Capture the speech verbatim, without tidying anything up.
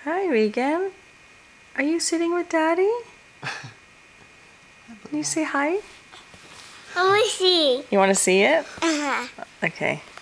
Hi, Regan. Are you sitting with Daddy? Can you say hi? I want to see. You want to see it? Uh-huh. Okay.